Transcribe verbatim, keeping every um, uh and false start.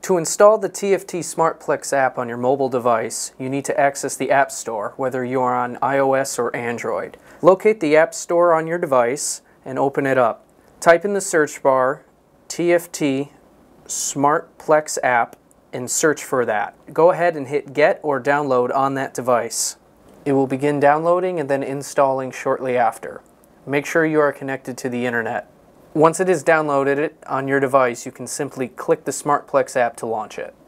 To install the T F T SmartPlex app on your mobile device, you need to access the App Store, whether you are on iOS or Android. Locate the App Store on your device and open it up. Type in the search bar T F T SmartPlex app and search for that. Go ahead and hit Get or Download on that device. It will begin downloading and then installing shortly after. Make sure you are connected to the internet. Once it is downloaded on your device, you can simply click the SmartPlex app to launch it.